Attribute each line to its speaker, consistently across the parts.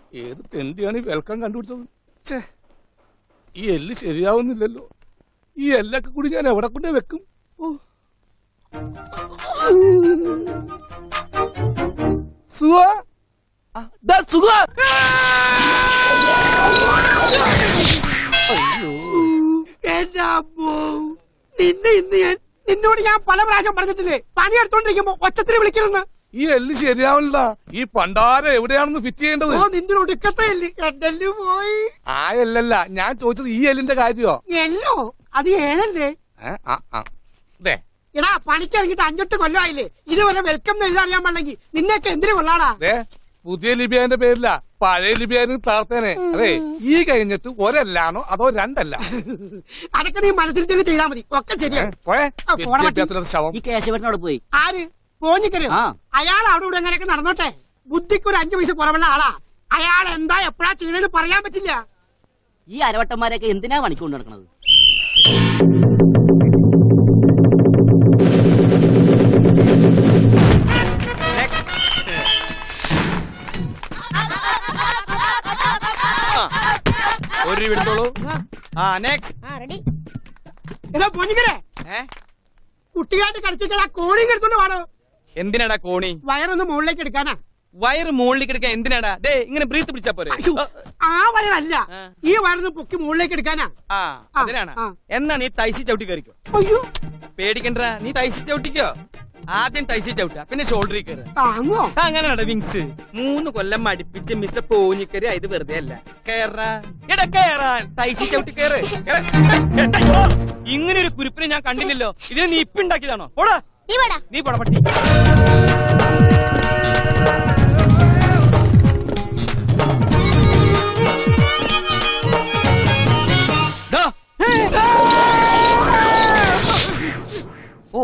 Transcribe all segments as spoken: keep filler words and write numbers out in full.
Speaker 1: ഏത് തെണ്ടിയാണ് ഈ വെൽക്കം കണ്ടുപിടിച്ചത്? ഛേ, ഈ എല്ല് ശരിയാവുന്നില്ലല്ലോ. ഈ എല്ലൊക്കെ കൂടി ഞാൻ എവിടെ കൊണ്ടേ വെക്കും? സുഖ സുഖ
Speaker 2: എന്റെ അമ്മോ, നിന്നെ ഇന്ന് ഞാൻ നിന്നോട് ഞാൻ പല പ്രാവശ്യം പറഞ്ഞിട്ടില്ലേ പണിയെടുത്തോണ്ടിരിക്കുമ്പോ ഒച്ചത്തിൽ വിളിക്കണമെന്ന്.
Speaker 1: ഈ എല്ല് ശരിയാവില്ല. ഈ പണ്ടാരം എവിടെയാണെന്ന് ഫിറ്റ് ചെയ്യേണ്ടത്?
Speaker 2: ഓ, നിന്റെ ഒടുക്കത്തെ എല്ല് എന്റെ പോയി.
Speaker 1: ആ എല്ലല്ല ഞാൻ ചോദിച്ചത്, ഈ എല്ലിന്റെ കാര്യോ?
Speaker 2: എല്ലോ അത് ഏഴല്ലേ? എടാ, പണിക്ക് ഇറങ്ങിട്ട് അഞ്ചെട്ട് കൊല്ലമായില്ലേ, ഇതുവരെ വെൽക്കം എന്ന് എഴുതാറിയാൻ പാടില്ലെങ്കിൽ നിന്നെയൊക്കെ എന്തിനു കൊള്ളാടാ?
Speaker 1: പുതിയ ലിബിയാന്റെ പേരില്ല, പഴയ ലിബിയാന് താർത്തേനെ. അതെ, ഈ കഴിഞ്ഞിട്ട് ഒരല്ലാണോ അതോ രണ്ടല്ല?
Speaker 2: അതൊക്കെ നീ മനസ്സിൽ തന്നെ ചെയ്താൽ മതി, ഒക്കെ ശരിയാണ്.
Speaker 3: ഈ കേശവനോട് പോയി
Speaker 2: ആര് പോഞ്ഞിക്കരോ? അയാൾ അവിടെ ഇവിടെ എങ്ങനെയൊക്കെ നടന്നോട്ടെ, ബുദ്ധിക്ക് ഒരു അഞ്ചു പൈസ കുറവുള്ള ആളാ. അയാൾ എന്താ എപ്പോഴാ ചെയ്യണെന്ന് പറയാൻ പറ്റില്ല.
Speaker 3: ഈ അരവട്ടന്മാരൊക്കെ എന്തിനാ പണിക്കൊണ്ട് നടക്കണത്?
Speaker 4: ഒരു എടുത്തോളൂ.
Speaker 2: കുട്ടിയായിട്ട് കളിച്ചിട്ട് കോണി എടുത്തോണ്ട് വേണോ?
Speaker 4: എന്തിനാടാ കോണി?
Speaker 2: വയറൊന്ന് മുകളിലേക്ക് എടുക്കാനാ.
Speaker 4: വയറ് മുകളിലേക്ക് എടുക്കാൻ എന്തിനാടാ? ദേ ഇങ്ങനെ ബ്രീത്ത് പിടിച്ചാ പോരെ?
Speaker 2: ആ വയറല്ല, ഈ വയറൊന്ന് പൊക്കി മുകളിലേക്ക് എടുക്കാനാ.
Speaker 4: ആ അതിനാണ്. എന്നാ നീ തൈസി ചവിട്ടി കയറിക്കോ. പേടിക്കണ്ട, നീ തൈസി ചവിട്ടിക്കോ. ആദ്യം തൈസി ചവിട്ടാ, പിന്നെ ഷോൾഡറിൽ കയറി. അങ്ങനെയാണ് വിങ്സ്. മൂന്ന് കൊല്ലം മടിപ്പിച്ച് മിസ്റ്റർ പോഞ്ഞിക്കരി ഇത് വെറുതെ അല്ല. കേറാ എടാ കേറാൻ, തൈസി ചവിട്ടി കയറ്. ഇങ്ങനെ ഒരു കുരിപ്പിനെ ഞാൻ കണ്ടില്ലല്ലോ. ഇതിനെ നീ ഇപ്പൊ ഉണ്ടാക്കിയതാണോ? പോടാ നീ പോടാ പട്ടി.
Speaker 5: ഓ,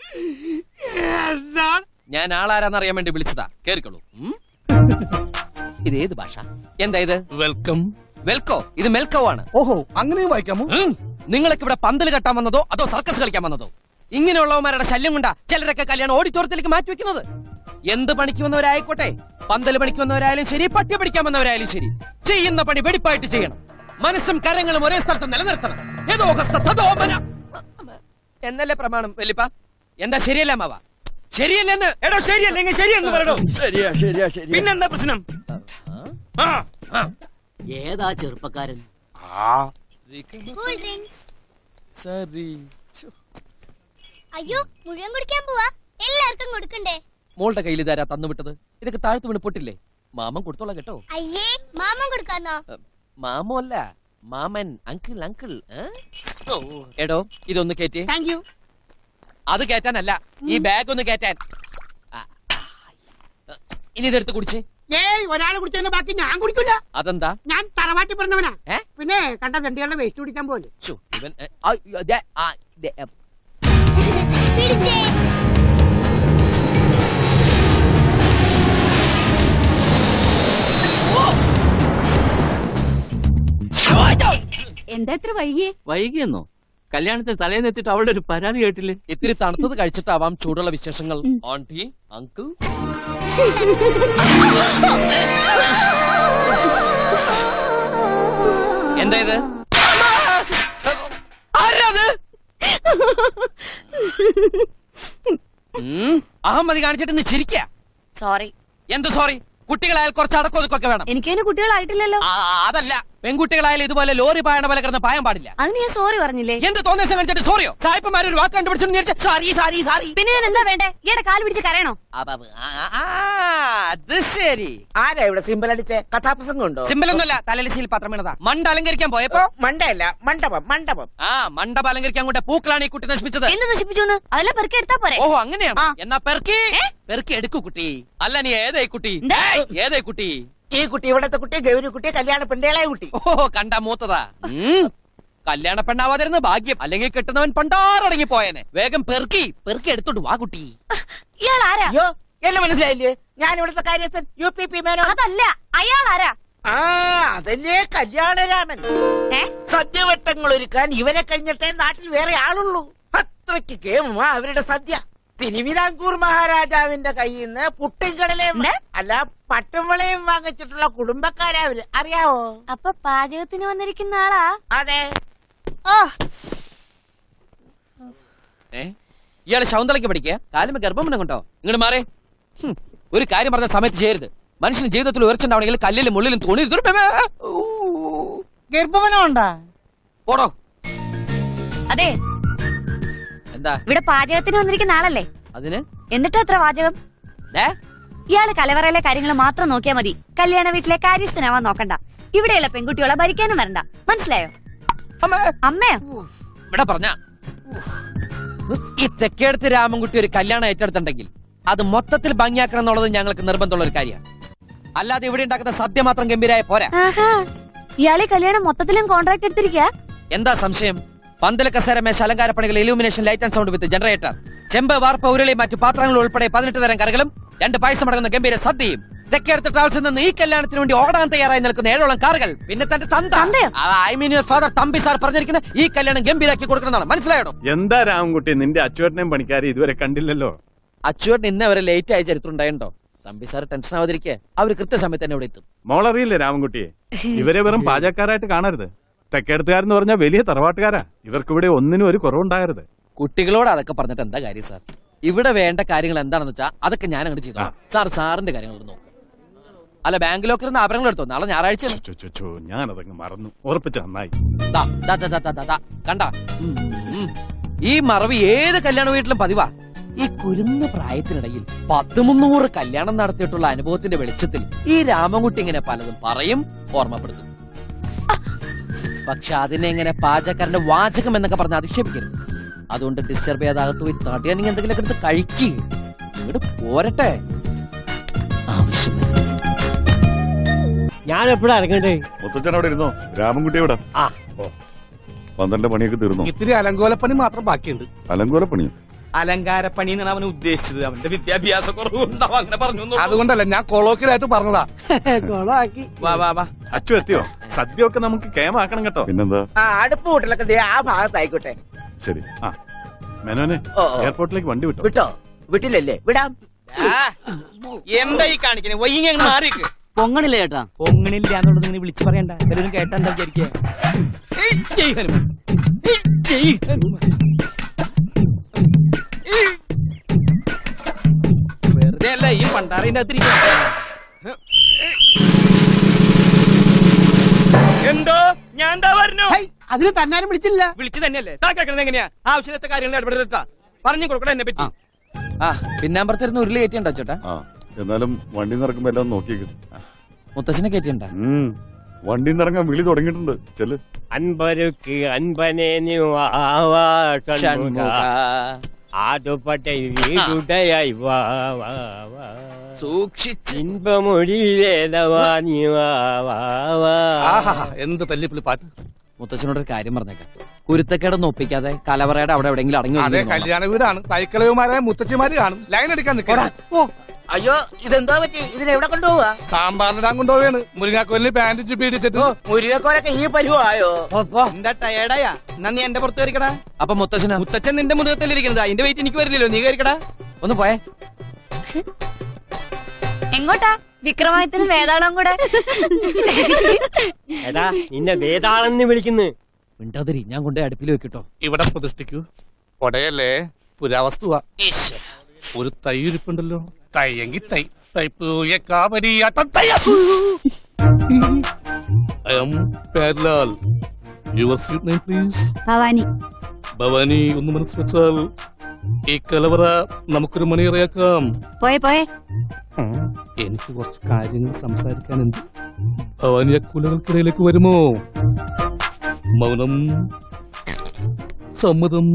Speaker 5: ഞാൻ ആളാരാന്നറിയാൻ വേണ്ടി വിളിച്ചതാ. കേറിക്കോളൂ. ഇത് ഏത് ഭാഷ? എന്താ ഇത്?
Speaker 1: വെൽക്കം.
Speaker 5: വെൽക്കോ? ഇത് മെൽക്കോ ആണ്.
Speaker 1: ഓഹോ, അങ്ങനെയും വായിക്കാമോ?
Speaker 5: നിങ്ങൾക്ക് ഇവിടെ പന്തൽ കെട്ടാൻ വന്നതോ അതോ സർക്കസ് കളിക്കാൻ വന്നതോ? ഇങ്ങനെയുള്ളവന്മാരുടെ ശല്യം കൊണ്ടാ ചിലരൊക്കെ കല്യാണം ഓഡിറ്റോറിയത്തിലേക്ക് മാറ്റി വെക്കുന്നത്. എന്ത് പണിക്ക് വന്നവരായിക്കോട്ടെ, പന്തൽ പണിക്ക് വന്നവരായാലും ശരി, പട്ടി പഠിക്കാൻ വന്നവരായാലും ശരി, ചെയ്യുന്ന പണി വെടിപ്പായിട്ട് ചെയ്യണം. മനസ്സും കരങ്ങളും ഒരേ സ്ഥലത്ത് നിലനിർത്തണം. ഏതോ എന്നല്ലേ പ്രമാണം വെല്ലിപ്പ? എന്താ ശരിയല്ല മാവ? ശരിയല്ലെന്ന്.
Speaker 4: എടോ ശരിയല്ലെങ്കിൽ ശരിയെന്ന് പറയണോ?
Speaker 5: ശരിയാ ശരിയാ ശരി.
Speaker 4: പിന്നെന്താ പ്രശ്നം?
Speaker 3: ഏതാ ചെറുപ്പക്കാരൻ?
Speaker 6: അയ്യോ, മുഴുവൻ കുടിക്കാൻ പോവാ. എല്ലാവർക്കും കൊടുക്കണ്ടേ?
Speaker 5: മോളുടെ കയ്യിൽ ഇതാരാ തന്നുവിട്ടത്? ഇതൊക്കെ താഴ്ത്തു വീണ് പൊട്ടില്ലേ? മാമൻ കൊടുത്തോളാം കേട്ടോ.
Speaker 6: അയ്യേ, മാമൻ കൊടുക്കാന്നോ?
Speaker 5: മാമോ അല്ല, മാമൻ. Uncle uncle. എടോ ഇതൊന്ന് കേറ്റി.
Speaker 2: Thank you.
Speaker 5: അത് കേറ്റാനല്ല, ഈ ബാഗ് ഒന്ന് കേറ്റാൻ. ഇനി ഇതെടുത്ത് കുടിച്ചേ.
Speaker 2: ഏയ്, ഒരാള് കുടിച്ചതിന്റെ ബാക്കി ഞാൻ കുടിക്കില്ല.
Speaker 5: അതെന്താ?
Speaker 2: ഞാൻ തറവാട്ടി പറഞ്ഞവനാ. പിന്നെ കണ്ട തെണ്ടികളുടെ വേസ്റ്റ് കുടിക്കാൻ പോലെ.
Speaker 5: ഇവൻ
Speaker 7: എന്താ ഇത്ര വൈകിയേ?
Speaker 3: വൈകിയെന്നോ? കല്യാണത്തിന് തലേന്നെത്തിട്ട് അവളുടെ ഒരു പരാതി കേട്ടില്ലേ?
Speaker 5: ഇത്തിരി തണുത്തത് കഴിച്ചിട്ടാവാം ചൂടുള്ള വിശേഷങ്ങൾ. Aunty, uncle. എന്താ ഇത്? ആരാത്? അഹമ്മതി കാണിച്ചിട്ട് നീ ചിരിക്ക.
Speaker 7: സോറി.
Speaker 5: എന്ത് സോറി? കുട്ടികളായാൽ കുറച്ച് അടക്കൊതുക്കൊക്കെ വേണം.
Speaker 7: എനിക്കതിന് കുട്ടികളായിട്ടില്ലല്ലോ.
Speaker 5: അതല്ല, പെൺകുട്ടികളായാലും ഇതുപോലെ ലോറി പായണ പോലെ കിടന്ന് പായാൻ പാടില്ല.
Speaker 7: അതിന് ഞാൻ സോറി പറഞ്ഞില്ലേ?
Speaker 5: എന്ത് തോന്നിയ കാണിച്ചിട്ട് സോറിയോ? സായിപ്പന്മാർ ഒരു വാക്ക് കണ്ടുപിടിച്ചു സോറി സാരി സാരി.
Speaker 7: പിന്നെ ഞാൻ എന്താ വേണ്ടേ? ഈയുടെ കാല് പിടിച്ച് കരയണോ?
Speaker 5: അത് ശരി.
Speaker 8: ആരാ ഇവിടെ സിമ്പിൾ അടിച്ച് കഥാപ്രസംഗം ഉണ്ടോ?
Speaker 5: സിമ്പിളൊന്നുമല്ല, തലലിശയിൽ പത്രം വീണതാ. മണ്ട അലങ്കരിക്കാൻ പോയപ്പോ.
Speaker 8: മണ്ടയല്ല, മണ്ഡപം. മണ്ഡപം.
Speaker 5: ആ മണ്ഡപം അലങ്കരിക്കാൻ കൊണ്ട് പൂക്കളാണ് ഈ കുട്ടി നശിപ്പിച്ചത്.
Speaker 7: എന്ത് നശിപ്പിച്ചു? അതെല്ലാം പെറുക്കി എടുത്താ പോരെ?
Speaker 5: ഓഹോ, അങ്ങനെയാണ്. എന്നാ പെറുക്കി പെറുക്കി എടുക്കൂ കുട്ടി. അല്ല നീ ഏതായി കുട്ടി? ഏതായി കുട്ടി?
Speaker 8: ഈ കുട്ടി ഇവിടത്തെ കുട്ടി, ഗൗരി കുട്ടി, കല്യാണ പെണ്ണേളായ കുട്ടി.
Speaker 5: ഓഹോ, കണ്ട മൂത്തതാ. കല്യാണ പെണ്ണാവാതിരുന്ന ഭാഗ്യം, അല്ലെങ്കിൽ കിട്ടുന്നവൻ പണ്ടാറടങ്ങി പോയനെ. വേഗം പെറുക്കി പെറുക്കി എടുത്തോണ്ട് വാ കുട്ടി.
Speaker 7: ഇയാൾ ആരാ?
Speaker 8: അയ്യോ, എല്ലാം മനസ്സിലായില്ലേ? ഞാൻ ഇവിടുത്തെ കാര്യസ്ഥൻ യു പി പി മേനോ.
Speaker 7: അതല്ല, അയാൾ ആരാ?
Speaker 8: ആ അതല്ലേ കല്യാണരാമൻ. സദ്യവട്ടങ്ങൾ ഒരുക്കാൻ ഇവരെ കഴിഞ്ഞിട്ടേ നാട്ടിൽ വേറെ ആളുള്ളൂ. അത്രയ്ക്ക് കേമുമാ അവരുടെ സദ്യ. തിരുവിതാംകൂർ മഹാരാജാവിന്റെ കയ്യിൽ നിന്ന് പുട്ടിൻകടലയും
Speaker 7: എന്താ?
Speaker 8: അല്ല പട്ടുമ്പളയും വാങ്ങിച്ചിട്ടുള്ള കുടുംബക്കാരാ അവര്, അറിയാവോ?
Speaker 7: അപ്പൊ പാചകത്തിന് വന്നിരിക്കുന്ന ആളാ?
Speaker 8: അതെ.
Speaker 5: ഏ ഇയാള് ശൗന്തളയ്ക്ക് പഠിക്കുക കാലുമ്പോ ഗർഭം കൊണ്ടോ ഇങ്ങോട്ട് മാറേ. ഒരു കാര്യം പറഞ്ഞ സമയത്ത് ചെയ്യരുത്. മനുഷ്യന് ജീവിതത്തിൽ ഉയർച്ചുണ്ടാവണമെങ്കിൽ കല്ലിലും മുള്ളിലും തോണി
Speaker 8: ഗർഭവനമുണ്ടാ
Speaker 5: പോടോ.
Speaker 7: അതെ,
Speaker 5: എന്താ
Speaker 7: ഇവിടെ പാചകത്തിന് വന്നിരിക്കുന്ന ആളല്ലേ?
Speaker 5: അതിന്
Speaker 7: എന്നിട്ട് എത്ര വാചകം?
Speaker 5: ദേ,
Speaker 7: ഇയാള് കലവറയിലെ കാര്യങ്ങൾ മാത്രം നോക്കിയാ മതി. കല്യാണ വീട്ടിലെ കാര്യസ്ഥനാവാൻ നോക്കണ്ട. ഇവിടെയുള്ള പെൺകുട്ടികളെ ഭരിക്കാനും വരണ്ട. മനസ്സിലായോ? അമ്മയോ?
Speaker 5: ഇവിടെ പറഞ്ഞ ഈ തെക്കേടത്ത് രാമൻകുട്ടി ഒരു കല്യാണം ഏറ്റെടുത്തിട്ടുണ്ടെങ്കിൽ അത് മൊത്തത്തിൽ ഭംഗിയാക്കണം എന്നുള്ളത് ഞങ്ങൾക്ക് നിർബന്ധമുള്ള ഒരു കാര്യമാണ്. അല്ലാതെ ഇവിടെ ഉണ്ടാക്കുന്ന സദ്യ മാത്രം ഗംഭീരായ പോരാ.
Speaker 7: ഇയാളെ കല്യാണം മൊത്തത്തിലും കോൺട്രാക്ട് എടുത്തിരിക്ക.
Speaker 5: എന്താ സംശയം? പന്തല കസേര മേശ അലങ്കാരപ്പണികൾ illumination light and sound with generator, ചെമ്പ് വാർപ്പ് ഉരുളി മറ്റു പാത്രങ്ങൾ ഉൾപ്പെടെ പതിനെട്ട് തരം കറികളും രണ്ട് പായസം അടങ്ങുന്ന ഗംഭീര സദ്യയും തെക്കേടത്ത് ട്രാവൽസിൽ നിന്ന് ഈ കല്യാണത്തിന് വേണ്ടി ഓടാൻ തയ്യാറായി നിൽക്കുന്ന ഏഴോളം കാറുകൾ, പിന്നെ തന്റെ തന്ത I mean your father Thampi sir പറഞ്ഞിരിക്കുന്ന ഈ കല്യാണം ഗംഭീരാക്കി കൊടുക്കണമെന്നാണ്. മനസ്സിലായോ?
Speaker 9: എന്താ രാമൻകുട്ടി, നിന്റെ അച്ചുവേട്ടനെയും പണിക്കാരെ ഇതുവരെ കണ്ടില്ലല്ലോ.
Speaker 5: അച്ചുവേട്ടൻ ഇന്ന് അവരെ ലേറ്റ് ആയ ചരിത്രം ഉണ്ടായിട്ടുണ്ടോ? തമ്പി സാർ ടെൻഷൻ ആവാതിരിക്കുക, അവര് കൃത്യസമയത്ത് തന്നെ ഇവിടെ എത്തും.
Speaker 9: മോളറിയില്ലേ രാമൻകുട്ടിയെ? ഇവരെ വെറും പാചകക്കാരായിട്ട് കാണരുത്. തെക്കേടത്തുകാരെന്ന് പറഞ്ഞാൽ വലിയ തറവാട്ടുകാരാ. ഇവർക്കിവിടെ ഒന്നിനും ഒരു കുറവുണ്ടാകരുത്.
Speaker 5: കുട്ടികളോട് അതൊക്കെ പറഞ്ഞിട്ട് എന്താ കാര്യം സാർ? ഇവിടെ വേണ്ട കാര്യങ്ങൾ എന്താണെന്ന് വെച്ചാൽ അതൊക്കെ ഞാൻ അങ്ങോട്ട് ചെയ്തോളാം. സാർ സാറിന്റെ കാര്യങ്ങൾ നോക്കും. അല്ല, ബാങ്കിലൊക്കെ ഇരുന്ന് ആഭരണങ്ങൾ എടുത്തോ? നാളെ ഞായറാഴ്ച.
Speaker 9: ഞാനതങ്ങ് മറന്നു. ഉറപ്പിച്ച നന്നായി.
Speaker 5: കണ്ട ഈ മറവി ഏത് കല്യാണ വീട്ടിലും പതിവാ. ഈ കുരുന്ന പ്രായത്തിനിടയിൽ പത്ത് മുന്നൂറ് കല്യാണം നടത്തിയിട്ടുള്ള അനുഭവത്തിന്റെ വെളിച്ചത്തിൽ ഈ രാമൻകുട്ടി ഇങ്ങനെ പലതും പറയും, ഓർമ്മപ്പെടുത്തും. പക്ഷെ അതിനെ എങ്ങനെ പാചകക്കാരന്റെ വാചകം എന്നൊക്കെ പറഞ്ഞ് അധിക്ഷേപിക്കരുത്. അതുകൊണ്ട് ഡിസ്റ്റർബ് ചെയ്യാതാകത്ത് പോയി തടിയാണെങ്കിൽ എന്തെങ്കിലുമൊക്കെ എടുത്ത് കഴിക്കുക. ഇങ്ങോട്ട് പോരട്ടെ. ആവശ്യം
Speaker 10: ഞാൻ എപ്പോഴാ ഇറങ്ങണ്ടേ?
Speaker 11: മുത്തച്ഛനവിടെ ഇരുന്നോ? രാമൻകുട്ടി എവിടെ? പന്ത്രണ്ട് പണിയൊക്കെ തീർന്നു.
Speaker 1: ഇത്തിരി അലങ്കോലപ്പണി മാത്രം ബാക്കിയുണ്ട്.
Speaker 11: അലങ്കോലപ്പണിയോ?
Speaker 4: അലങ്കാരപ്പണി എന്നാണ് അവൻ ഉദ്ദേശിച്ചത്. അവന്റെ വിദ്യാഭ്യാസ കുറവുണ്ടാവും, അങ്ങനെ പറഞ്ഞു.
Speaker 1: അതുകൊണ്ടല്ല, ഞാൻ കൊളോക്കിലായിട്ട് പറഞ്ഞതാ.
Speaker 4: വാ വാ വാ.
Speaker 9: അച്ചു എത്തിയോ? സദ്യ ഒക്കെ നമുക്ക് കേമാക്കണം കേട്ടോ.
Speaker 11: പിന്നെന്താ?
Speaker 8: അടുപ്പ് കൂട്ടലൊക്കെ ദേ ആ ഭാഗത്തായിക്കോട്ടെ.
Speaker 11: ശരി.
Speaker 9: ആ മേനോനെ, എയർപോർട്ടിലേക്ക് വണ്ടി വിട്ടോ?
Speaker 8: വിട്ടോ? വിട്ടില്ലല്ലേ? വിടാം.
Speaker 4: എന്താ ഈ കാണിക്കണേ? വൈകി അങ്ങ് മാറിക്ക്.
Speaker 3: പൊങ്ങണില്ല ചേട്ടാ.
Speaker 4: പൊങ്ങണില്ല എന്നുള്ളത് ഇങ്ങനെ വിളിച്ചു പറയണ്ട. എല്ലാവരും കേട്ടാ എന്താ വിചാരിക്കുക? വെറുതെ അല്ല ഈ പണ്ടാറിന്റെ അകത്തിരിക്ക. എന്തോ ഞാൻ എന്താ പറഞ്ഞു?
Speaker 2: അതിന് തന്നാരും വിളിച്ചില്ല.
Speaker 4: വിളിച്ചു തന്നെയല്ലേ? താ കേൾക്കണത് എങ്ങനെയാ? ആവശ്യത്തെ കാര്യങ്ങൾ ഇടപെടുത്താ പറഞ്ഞു കൊടുക്കണം എന്നെ പറ്റി.
Speaker 5: ആ പിന്നാമ്പറത്തിരുന്ന് ഉരുളി കയറ്റിയുണ്ടോ ചേട്ടാ?
Speaker 11: ആ എന്നാലും വണ്ടി നിറക്കുമ്പോ എല്ലാം നോക്കിയേക്കും.
Speaker 5: മുത്തശ്ശനെ കയറ്റിയുണ്ടോ?
Speaker 11: വണ്ടി നിറങ്ങാൻ വിളി തുടങ്ങിയിട്ടുണ്ട്. ചെല്.
Speaker 10: അൻപരുക്ക് അൻപനെ ആടുപട്ടയായി
Speaker 5: സൂക്ഷിച്ച്
Speaker 1: എന്ത് തല്ലിപ്പിളി പാട്ട്.
Speaker 5: മുത്തച്ഛനോട് ഒരു കാര്യം പറഞ്ഞേക്കാം. കുരുത്തക്കേടൊന്നും ഒപ്പിക്കാതെ കലവറയുടെ അവിടെ എവിടെയെങ്കിലും അടങ്ങി.
Speaker 1: അതെ, കല്യാണ വീടാണ്. തൈക്കളവുമാരായ മുത്തച്ഛിമാര് കാണും. ലൈൻ എടുക്കാൻ നിൽക്കണം.
Speaker 8: അയ്യോ, ഇതെന്തോ പറ്റി? ഇതിനെവിടെ കൊണ്ടുപോവാ?
Speaker 1: സാമ്പാറിനിടാൻ കൊണ്ടുപോവാണ്. മുരിങ്ങാക്കോലിന് പാന്റ് ചുപ്പി ഇടിച്ചിട്ട്.
Speaker 8: മുരിങ്ങക്കോലൊക്കെ ഈ പരുവായോ?
Speaker 4: എന്താ ടയേർഡായാ? എന്നാ നീ എന്റെ പുറത്ത് കയറിക്കടാ.
Speaker 5: അപ്പൊ മുത്തച്ഛനാ?
Speaker 4: മുത്തച്ഛൻ നിന്റെ മുഖത്തല്ലിരിക്കണത്. അതിന്റെ വെയിറ്റ് എനിക്ക് വരില്ലല്ലോ. നീ കയറിക്കടാ.
Speaker 5: ഒന്ന് പോയേ.
Speaker 7: എങ്ങോട്ടാ? വിക്രമാദിത്യനും വേതാളം കൂടെ.
Speaker 10: എടാ, നിന്നെ വേതാളെന്ന് വിളിക്കുന്നു.
Speaker 5: മിണ്ടാതിരി, ഞാൻ കൊണ്ടുപോയി അടുപ്പിൽ വെക്കിട്ടോ.
Speaker 1: ഇവിടെ പ്രതിഷ്ഠിക്കൂ. കൊടയല്ലേ, പുരാവസ്തുവാ. ഒരു തൈ ഇരിപ്പുണ്ടല്ലോ. തയ്യെങ്കി തൈ തൈപ്പൂയക്കാവരിയാട്ടം തയ്യ. I am Padlal. Your sweet name please?
Speaker 7: Bhavani.
Speaker 1: Bhavani, ഒന്ന് മനസ്സ് വെച്ചാൽ ഈ കലവറ നമുക്കൊരു മണിയറയാക്കാം.
Speaker 7: പോയെ പോയെ.
Speaker 1: എനിക്ക് കുറച്ച് കാര്യങ്ങൾ സംസാരിക്കാനുണ്ട്. ഭവാനി കുലകൾക്കിടയിലേക്ക് വരുമോ? മൗനം സമ്മതം.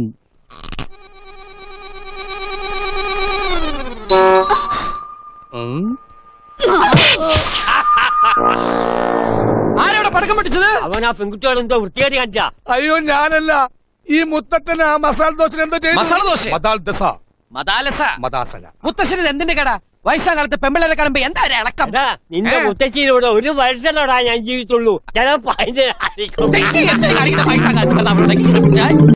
Speaker 5: ആരോടെ പടക്കം പൊട്ടിച്ചത്?
Speaker 10: അവൻ ആ പെൺകുട്ടിയോട് എന്തോ വൃത്തിയായിട്ട് കാണിച്ചാ.
Speaker 1: അയ്യോ, ഞാനല്ല. ഈ മുത്തച്ഛന് ആ മസാല ദോശ എന്തോ ചെയ്തു.
Speaker 5: മസാല ദോശ?
Speaker 1: മദാൽ ദസ.
Speaker 5: മദാലസ.
Speaker 1: മദാസല.
Speaker 5: മുത്തശ്ശന് എന്തിന്റെ കട? വയസ്സാം കാലത്ത് പെമ്പിളരെ കാണുമ്പോ എന്താ ഒരു ഇളക്കം?
Speaker 10: നിന്റെ മുത്തശ്ശിയിലൂടെ ഒരു വർഷത്തോടാ ഞാൻ ജീവിച്ചുള്ളൂ. ചിലപ്പോ അതിന്റെ